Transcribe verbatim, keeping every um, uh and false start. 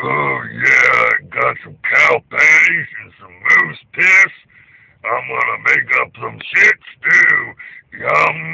Oh yeah, I got some cow patties and some moose piss. I'm gonna make up some shit stew. Yum